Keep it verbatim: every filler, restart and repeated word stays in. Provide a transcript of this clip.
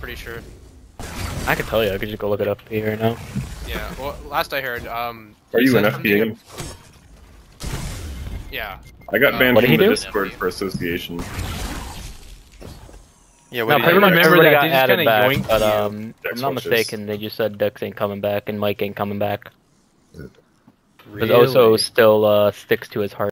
pretty sure. I could tell you. I could just go look it up here right now. Yeah. Well, last I heard, um. Are you said an something- F P A? Yeah. I got Uh, banned what did from he the do? Discord for association. Yeah, No, what do you everybody, do? remember everybody that got they just added kinda back, yoinked but you. um, if Dex I'm not watches. mistaken, they just said Dex ain't coming back and Mike ain't coming back. Because Really? Oso still uh, sticks to his heart.